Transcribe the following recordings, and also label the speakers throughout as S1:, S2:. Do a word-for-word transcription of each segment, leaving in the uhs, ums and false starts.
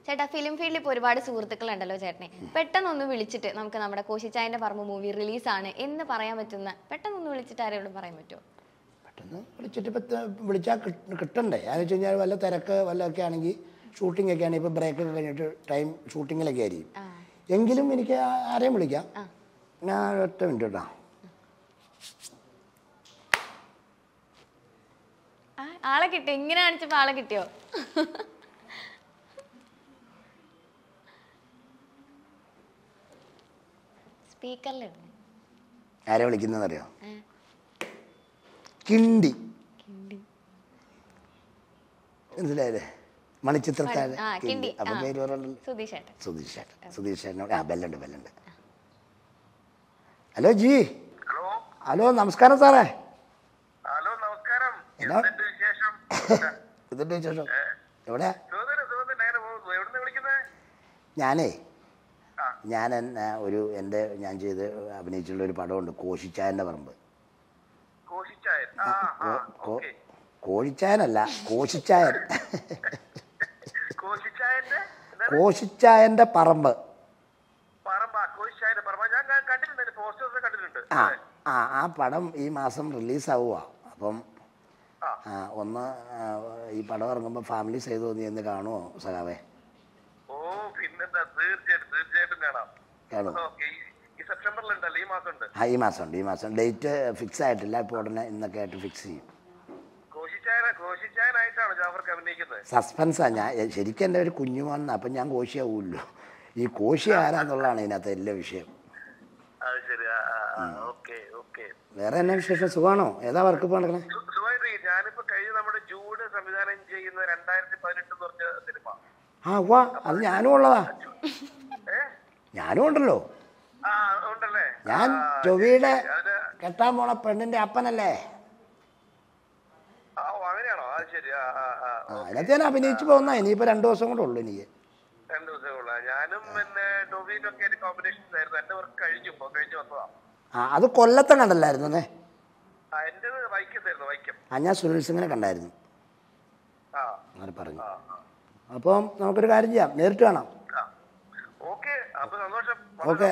S1: ചേട്ടാ ഫിലിം ഫീൽഡിൽ ഇപ്പോൾ ഒരുപാട് സുഹൃത്തുക്കളുണ്ടല്ലോ ചേട്ടനെ. പെട്ടെന്നൊന്ന് വിളിച്ചിട്ട് നമുക്ക് നമ്മുടെ കോശിച്ചായന്റെ പറമ്പ് മൂവി റിലീസാണ് എന്ന് പറയാൻ പറ്റുന്ന പെട്ടെന്നൊന്ന് വിളിച്ചിട്ട് ആരോടും പറയാൻ പറ്റുമോ?
S2: പെട്ടെന്ന് വിളിച്ചിട്ട് ഇപ്പം വിളിച്ചാൽ കിട്ടണ്ടേ? അതെന്ന് വെച്ച് കഴിഞ്ഞാൽ വല്ല തിരക്ക് വല്ലതൊക്കെ ആണെങ്കിൽ ഷൂട്ടിംഗ് ഒക്കെ ആണെങ്കിൽ ഇപ്പോൾ ബ്രേക്കൊക്കെ കഴിഞ്ഞിട്ട് ടൈം ഷൂട്ടിങ്ങിലൊക്കെ ആയിരിക്കും. എങ്കിലും എനിക്ക് ആരെയും വിളിക്കാം. ഞാൻ ഒറ്റ മിനിറ്റ് കേട്ടോ.
S1: ആളെ കിട്ടിയോ? ഇങ്ങനെ കാണിച്ചപ്പോൾ ആളെ കിട്ടിയോ? സ്പീക്കറിലിരുന്നു.
S2: ആരെ വിളിക്കുന്നറിയോ? കിണ്ടി. മനസ്സിലായില്ലേ? മണിച്ചിത്രത്താഴ്. അപ്പം പേര് പറഞ്ഞല്ലോ.
S1: സുധീഷ് ചേട്ടൻ.
S2: സുധീഷ് ചേട്ടൻ. സുധീഷ് ചേട്ടനോട് ആ ബെല്ലുണ്ട് ബെല്ലുണ്ട്. ഹലോ ജി. ഹലോ നമസ്കാരം സാറേ.
S3: ഹലോ നമസ്കാരം.
S2: ഇതിന്റെ വിശേഷം എവിടെയാ? ഞാനേ ഞാൻ ഒരു എൻ്റെ ഞാൻ ചെയ്ത് അഭിനയിച്ചുള്ള ഒരു പടമുണ്ട്, കോശിച്ചായൻ്റെ പറമ്പ്. കോഴിച്ചായനല്ല, കോശിച്ചായൻ. കോശിച്ചായൻ്റെ പറമ്പ്. ആ ആ ആ പടം ഈ മാസം റിലീസാവുക. അപ്പം ഒന്ന് ഈ പടം ഇറങ്ങുമ്പോൾ ഫാമിലി സൈഡ് തോന്നി എന്ന് കാണുമോ സഖാവേ? ആ ഈ മാസം ഉണ്ട്. ഈ മാസം ഡേറ്റ് ഫിക്സ് ആയിട്ടില്ല. ഇപ്പോൾ ഉടനെ ഇന്നൊക്കെ ആയിട്ട് ഫിക്സ് ചെയ്യും. സസ്പെൻസാ. ഞാൻ ശരിക്കും എൻ്റെ ഒരു കുഞ്ഞുമോൻ, അപ്പം ഞാൻ കോശിയാവുമല്ലോ. ഈ കോശി ആരാന്നുള്ളതാണ് ഇതിനകത്ത് എല്ലാ വിഷയം. വേറെ എന്നാ വിശേഷം? സുഖമാണോ? ഏതാ വർക്ക് ഇപ്പോൾ നടക്കണേ?
S3: ഞാനിപ്പോ കഴിഞ്ഞ നമ്മുടെ ജൂഡ് സംവിധാനം ചെയ്യുന്ന രണ്ടായിരത്തി പതിനെട്ട് പറഞ്ഞ സിനിമ.
S2: ആ വാ, അത് ഞാനും ഉള്ളതാ. ഞാനും ഉണ്ടല്ലോ. ഞാൻ ടൊവിയുടെ കെട്ടാൻ പോണ പെണ്ണിന്റെ അപ്പനല്ലേ? അതിനകത്ത് ഞാൻ അഭിനയിച്ചു പോകുന്ന. ഇനിയിപ്പോ രണ്ടു ദിവസം കൂടെ ഉള്ളു എനിക്ക്.
S3: ഞാനും പിന്നെ ടൊവിയിലൊക്കെ കോമ്പിനേഷൻസ് ആയിരുന്നു. എന്റെ വർക്ക് കഴിഞ്ഞു കഴിഞ്ഞു വന്നതാ.
S2: ആ അത് കൊല്ലത്തെ കണ്ടല്ലായിരുന്നേ? ആ ഞാൻ സുനിൽ സിംഗിനെ കണ്ടായിരുന്നു. അങ്ങനെ പറഞ്ഞു. അപ്പം നമുക്കൊരു കാര്യം ചെയ്യാം, നേരിട്ട് കാണാം. ഓക്കെ.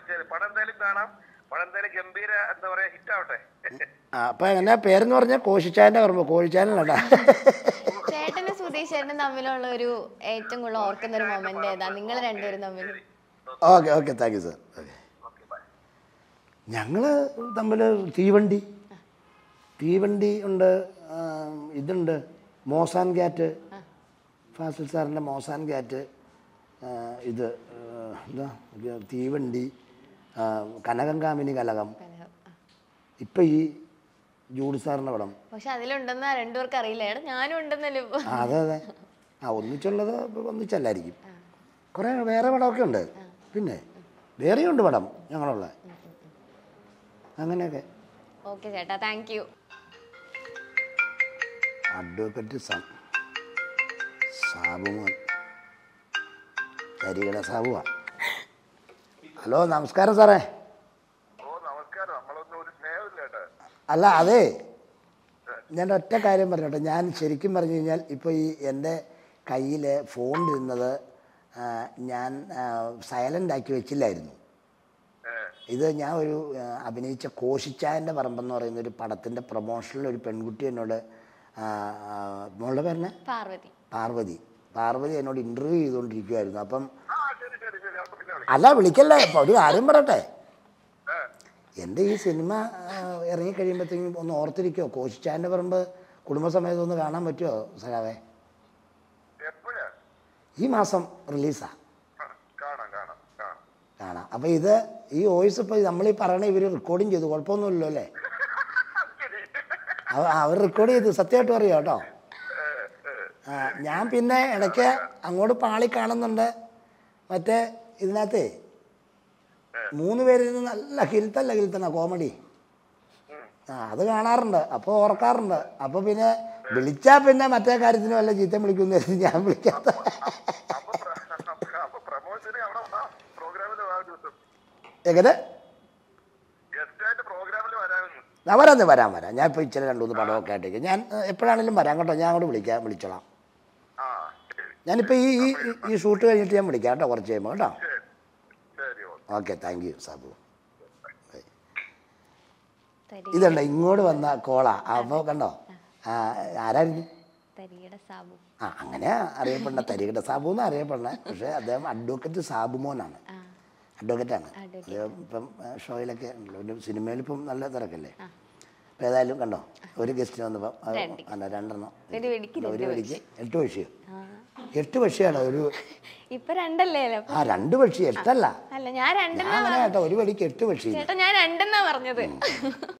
S2: അപ്പൊ എങ്ങനെ പേരെന്ന് പറഞ്ഞാൽ കോശിച്ചായന്റെ പറമ്പ്. കോഴിച്ചായനല്ല.
S1: ചേട്ടനും സുധീഷ് ചേട്ടനും തമ്മിലുള്ള ഒരു ഏറ്റവും കൂടുതൽ ഓർക്കുന്ന ഒരു മൊമെന്റ് ഏതാ നിങ്ങൾ രണ്ടുപേരും തമ്മിൽ?
S2: Okay okay thank you sir. Okay. ഞങ്ങൾ തമ്മിൽ തീവണ്ടി തീവണ്ടി ഉണ്ട്, ഇതുണ്ട് മോസാൻ ക്യാറ്റ്, ഫാസിൽ സാറിൻ്റെ മോസാൻ ക്യാറ്റ്, ഇത് എന്താ തീവണ്ടി, കനകങ്കാമിനി കലകം, ഇപ്പം ഈ ജൂഡ് സാറിൻ്റെ പടം.
S1: പക്ഷെ അതിലുണ്ടെന്ന് രണ്ടുപേർക്ക് അറിയില്ല. ഞാനും ഉണ്ടെന്നല്ലോ.
S2: അതെ അതെ. ആ ഒന്നിച്ചുള്ളത് ഒന്നിച്ചല്ലായിരിക്കും. കുറേ വേറെ പടമൊക്കെ ഉണ്ട്. പിന്നെ വേറെയുണ്ട് പടം ഞങ്ങളുള്ള. അങ്ങനെയൊക്കെ.
S1: ഓക്കെ ചേട്ടാ, താങ്ക് യു.
S2: അഡ്വക്കേറ്റ് സാബുമോൻ കരികട സാബുവ. ഹലോ നമസ്കാരം സാറേ. അല്ല അതെ, ഞാൻ ഒറ്റ കാര്യം പറഞ്ഞോട്ടെ. ഞാൻ ശരിക്കും പറഞ്ഞു കഴിഞ്ഞാൽ ഇപ്പോൾ ഈ എൻ്റെ കയ്യിൽ ഫോണിലിരുന്നത് ഞാൻ സൈലൻ്റ് ആക്കി വെച്ചില്ലായിരുന്നു. ഇത് ഞാൻ ഒരു അഭിനയിച്ച കോശിച്ചായൻ്റെ പറമ്പെന്ന് പറയുന്ന ഒരു പടത്തിൻ്റെ പ്രൊമോഷനിൽ ഒരു പെൺകുട്ടി എന്നോട്, മോളുടെ പേരെന്നെ
S1: പാർവതി
S2: പാർവതി പാർവതി എന്നോട് ഇൻ്റർവ്യൂ ചെയ്തുകൊണ്ടിരിക്കുമായിരുന്നു. അപ്പം അല്ല വിളിക്കല്ലേ, ഇപ്പം ഒരു കാര്യം പറയട്ടെ. എൻ്റെ ഈ സിനിമ ഇറങ്ങിക്കഴിയുമ്പോഴത്തേക്കും ഒന്ന് ഓർത്തിരിക്കുമോ? കോശിച്ചായൻ്റെ പറമ്പ് കുടുംബസമേതം ഒന്ന് കാണാൻ പറ്റുമോ സഖാവേ? ഈ മാസം റിലീസാ. കാണാം. അപ്പം ഇത് ഈ വോയിസ് ഇപ്പോൾ നമ്മളീ പറയണ ഇവർ റെക്കോർഡിങ് ചെയ്തു. കുഴപ്പമൊന്നുമില്ലല്ലോ അല്ലേ? അവർ റെക്കോർഡ് ചെയ്തു. സത്യമായിട്ട് പറയാം കേട്ടോ. ഞാൻ പിന്നെ ഇടയ്ക്ക് അങ്ങോട്ട് പാളി കാണുന്നുണ്ട്. മറ്റേ ഇതിനകത്ത് മൂന്ന് പേരിൽ നിന്ന് നല്ല ഹിൽത്തല്ല ഹിൽത്തണ കോമഡി. ആ അത് കാണാറുണ്ട്. അപ്പോൾ ഓർക്കാറുണ്ട്. അപ്പോൾ പിന്നെ വിളിച്ചാൽ പിന്നെ മറ്റേ കാര്യത്തിന് വല്ല ചീത്തം വിളിക്കുന്നു. ഞാൻ വിളിക്കാത്ത എങ്ങനെ വരാന്ന് വരാൻ വരാം. ഞാൻ ഇപ്പോൾ ഇച്ചിരി രണ്ടു മൂന്ന് പടമൊക്കെ ആയിട്ടേക്ക് ഞാൻ എപ്പോഴാണെങ്കിലും വരാം കേട്ടോ. ഞാൻ അങ്ങോട്ട് വിളിക്കാം, വിളിച്ചോളാം. ഞാനിപ്പോൾ ഈ ഈ ഈ ഷൂട്ട് കഴിഞ്ഞിട്ട് ഞാൻ വിളിക്കാം കേട്ടോ, കുറച്ച് കഴിയുമ്പോൾ കേട്ടോ.
S3: ശരി okay.
S2: Okay, thank you Sabu. ഇതുണ്ടോ ഇങ്ങോട്ട് വന്ന കോളാ. അപ്പോൾ കണ്ടോ ആരായിരുന്നു?
S1: തരികിട സാബു.
S2: ആ അങ്ങനെ അറിയപ്പെടുന്ന തരികിട സാബു എന്ന് അറിയപ്പെടുന്നത്. പക്ഷേ അദ്ദേഹം അഡ്വക്കേറ്റ് സാബുമോനാണ്, അഡ്വക്കേറ്റാണ്. ഇപ്പം ഷോയിലൊക്കെ ഉണ്ടല്ലോ, ഒരു സിനിമയിൽ ഇപ്പം നല്ല തിരക്കല്ലേ. അപ്പം ഏതായാലും കണ്ടോ ഒരു ഗസ്റ്റിന് വന്നപ്പം അല്ല രണ്ടെണ്ണം, ഒരു വെടിക്ക് എട്ട് പക്ഷിയോ, എട്ട് പക്ഷിയാണ് ഒരു
S1: ഇപ്പൊ രണ്ടല്ലേ?
S2: ആ രണ്ട് പക്ഷി എട്ടല്ല.
S1: അല്ല ഞാൻ രണ്ടെണ്ണ
S2: അങ്ങനെ കേട്ടോ, ഒരു വെടിക്ക് എട്ട് പക്ഷി.
S1: ചേട്ടാ ഞാൻ രണ്ടെണ്ണ പറഞ്ഞത്.